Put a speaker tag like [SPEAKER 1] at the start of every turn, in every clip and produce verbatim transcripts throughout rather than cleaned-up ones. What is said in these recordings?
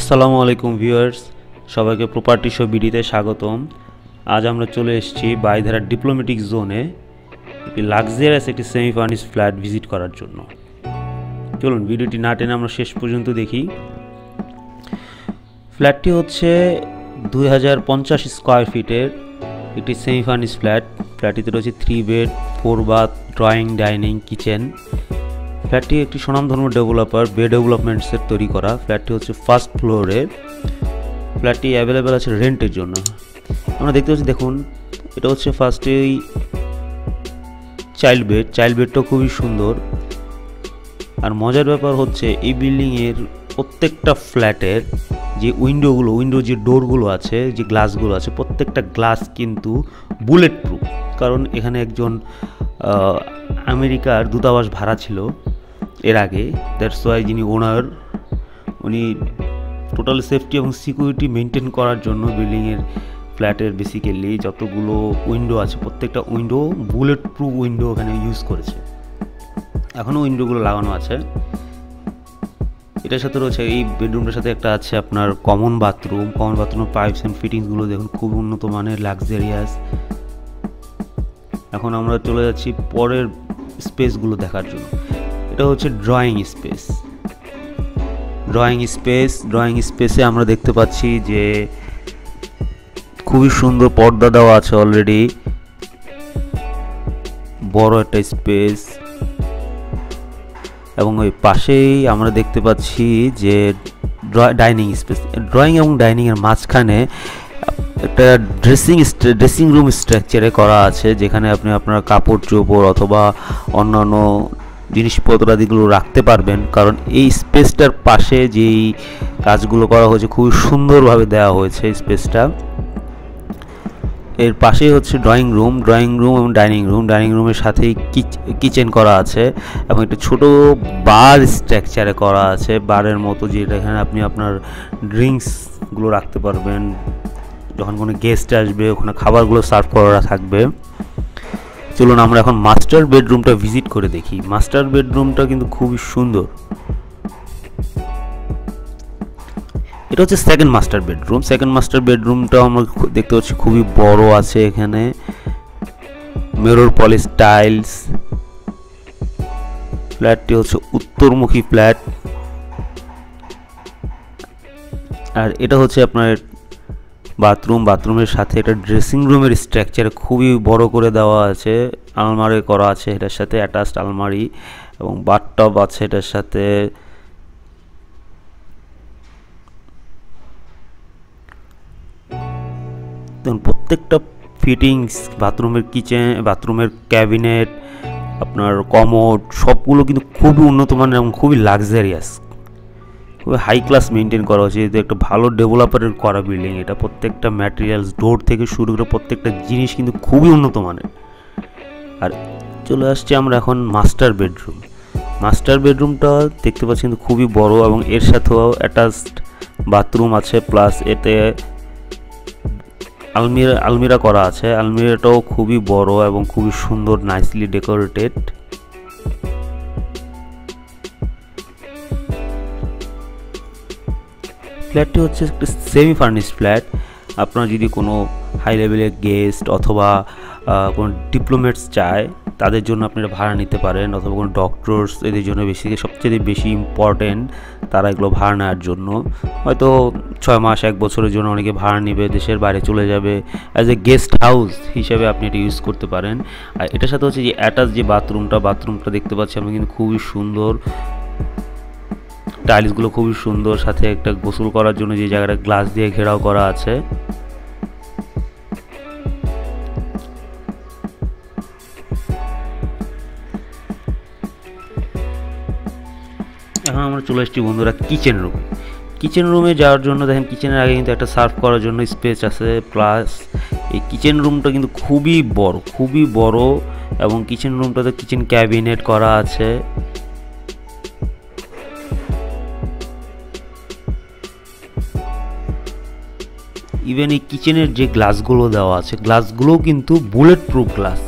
[SPEAKER 1] আসসালামু আলাইকুম ভিউয়ার্স, সবাইকে প্রপার্টি শো বিডিতে স্বাগতম। আজ আমরা চলে এসেছি বারিধারার ডিপ্লোম্যাটিক জোনে একটি লাক্সারিয়াস একটি সেমি ফার্নিশ ফ্ল্যাট ভিজিট করার জন্য। চলুন ভিডিওটি না টেনে আমরা শেষ পর্যন্ত দেখি। ফ্ল্যাটটি হচ্ছে দুই হাজার পঞ্চাশ স্কোয়ার ফিটের একটি সেমি ফার্নিশ ফ্ল্যাট। ফ্ল্যাটটিতে রয়েছে three bed, four bath, drawing, dining, kitchen. ফ্ল্যাটটি একটি স্বনামধন্য ডেভেলপার বে ডেভেলপমেন্টসের তৈরি করা। ফ্ল্যাটটি হচ্ছে ফার্স্ট ফ্লোরে। ফ্ল্যাটটি অ্যাভেলেবেল আছে রেন্টের জন্য। আমরা দেখতে পাচ্ছি, দেখুন এটা হচ্ছে ফার্স্টেই চাইল্ড বেড। চাইল্ড বেডটাও খুবই সুন্দর। আর মজার ব্যাপার হচ্ছে এই বিল্ডিংয়ের প্রত্যেকটা ফ্ল্যাটের যে উইন্ডোগুলো উইন্ডো যে ডোরগুলো আছে, যে গ্লাসগুলো আছে, প্রত্যেকটা গ্লাস কিন্তু বুলেট প্রুফ। কারণ এখানে একজন আমেরিকার দূতাবাস ভাড়া ছিল এর আগে। দ্যাটস ওয়াই যিনি ওনার, উনি টোটাল সেফটি এবং সিকিউরিটি মেনটেন করার জন্য বিল্ডিংয়ের ফ্ল্যাটের বেসিক্যালি যতগুলো উইন্ডো আছে প্রত্যেকটা উইন্ডো বুলেট প্রুফ উইন্ডো ওখানে ইউজ করেছে। এখনও উইন্ডোগুলো লাগানো আছে। এটার সাথে রয়েছে, এই বেডরুমটার সাথে একটা আছে আপনার কমন বাথরুম। কমন বাথরুমের পাইপস অ্যান্ড ফিটিংসগুলো দেখুন, খুব উন্নত মানের, লাক্সারিয়াস। এখন আমরা চলে যাচ্ছি পরের স্পেসগুলো দেখার জন্য। এটা হচ্ছে drawing space. Drawing space drawing স্পেসে আমরা দেখতে পাচ্ছি যে খুবই সুন্দর পর্দা দেওয়া আছে অলরেডি। বড় একটা স্পেস, এবং ওই পাশেই আমরা দেখতে পাচ্ছি যে ডাইনিং স্পেস। ড্রয়িং এবং ডাইনিংয়ের মাঝখানে একটা ড্রেসিং ড্রেসিং রুম স্ট্রাকচারে করা আছে, যেখানে আপনি আপনার কাপড় চোপড় অথবা অন্যান্য জিনিসপত্রাদিগুলো রাখতে পারবেন। কারণ এই স্পেসটার পাশে যেই কাজগুলো করা হয়েছে খুবই সুন্দরভাবে দেওয়া হয়েছে স্পেসটা। এর পাশেই হচ্ছে ড্রয়িং রুম ড্রয়িং রুম এবং ডাইনিং রুম। ডাইনিং রুমের সাথেই কিচেন করা আছে এবং একটা ছোট বার স্ট্রাকচারে করা আছে, বারের মতো, যেটা এখানে আপনি আপনার ড্রিঙ্কসগুলো রাখতে পারবেন। যখন কোনো গেস্ট আসবে ওখানে খাবারগুলো সার্ভ করা থাকবে। চলুন আমরা এখন মাস্টার বেডরুমটা ভিজিট করে দেখি। মাস্টার বেডরুমটা কিন্তু খুবই সুন্দর। এটা হচ্ছে second master bedroom. Second master বেডরুমটাও আমরা দেখতে পাচ্ছি খুবই বড় আছে। এখানে মিরর পলিশ টাইলস। ফ্ল্যাটটি হচ্ছে উত্তরমুখী ফ্ল্যাট। আর এটা হচ্ছে আপনার বাথরুম। বাথরুমের সাথে একটা ড্রেসিং রুমের স্ট্রাকচার খুবই বড় করে দেওয়া আছে, আলমারি করা আছে এটার সাথে, অ্যাটাচড আলমারি এবং বাথটব আছে এটার সাথে। দেখুন প্রত্যেকটা ফিটিংস, বাথরুমের কিচেন, বাথরুমের ক্যাবিনেট, আপনার কমোড, সবগুলো কিন্তু খুবই উন্নত মানের এবং খুবই লাক্সারিয়াস, খুবই হাই ক্লাস মেনটেন করা হয়েছে। যেহেতু একটা ভালো ডেভেলপারের করা বিল্ডিং এটা, প্রত্যেকটা ম্যাটেরিয়ালস, ডোর থেকে শুরু করে প্রত্যেকটা জিনিস কিন্তু খুবই উন্নত মানের। আর চলে আসছে আমরা এখন মাস্টার বেডরুম। মাস্টার বেডরুমটা দেখতে পাচ্ছি কিন্তু খুবই বড় এবং এর সাথেও অ্যাটাচড বাথরুম আছে, প্লাস এতে আলমিরা আলমিরা করা আছে। আলমিরাটাও খুবই বড় এবং খুবই সুন্দর, নাইসলি ডেকোরেটেড। ফ্ল্যাটটি হচ্ছে একটা সেমি ফার্নিশ ফ্ল্যাট। আপনার যদি কোনো হাই লেভেলের গেস্ট অথবা কোনো ডিপ্লোমেটস চায় তাদের জন্য আপনি এটা ভাড়া নিতে পারেন, অথবা কোনো ডক্টরস, এদের জন্য বেশি সবচেয়ে বেশি ইম্পর্টেন্ট তারা এগুলো ভাড়া নেওয়ার জন্য। হয়তো ছয় মাস এক বছরের জন্য অনেকে ভাড়া নেবে, দেশের বাইরে চলে যাবে, অ্যাজ এ গেস্ট হাউস হিসেবে আপনি এটা ইউজ করতে পারেন। আর এটার সাথে হচ্ছে যে অ্যাটাচ যে বাথরুমটা বাথরুমটা দেখতে পাচ্ছি আমরা কিন্তু খুবই সুন্দর। টাইলসগুলো খুবই সুন্দর, সাথে একটা গোসল করার জন্য যে জায়গাটা গ্লাস দিয়ে ঘেরাও করা আছে। এখন আমরা চলে এসেছি বন্ধুরা কিচেন রুমে। কিচেন রুমে যাওয়ার জন্য দেখেন কিচেনের আগে কিন্তু একটা সার্ভ করার জন্য স্পেস আছে, প্লাস এই কিচেন রুমটা কিন্তু খুবই বড় খুবই বড় এবং কিচেন রুমটাতে কিচেন ক্যাবিনেট করা আছে। ইভেন এই কিচেনের যে গ্লাসগুলো দেওয়া আছে গ্লাসগুলোও কিন্তু বুলেট প্রুফ গ্লাস।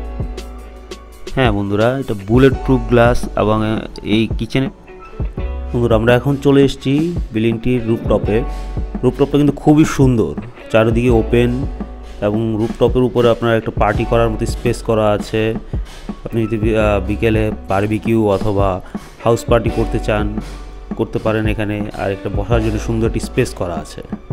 [SPEAKER 1] হ্যাঁ বন্ধুরা, এটা বুলেট প্রুফ গ্লাস এবং এই কিচেনে বন্ধুরা আমরা এখন চলে এসেছি বিল্ডিংটির রুফটপে। রুফটপটা কিন্তু খুবই সুন্দর, চারিদিকে ওপেন এবং রুফটপের উপরে আপনার একটা পার্টি করার মতো স্পেস করা আছে। আপনি যদি বিকেলে বারবিকিউ অথবা হাউস পার্টি করতে চান করতে পারেন এখানে, আর একটা বসার জন্য সুন্দর একটি স্পেস করা আছে।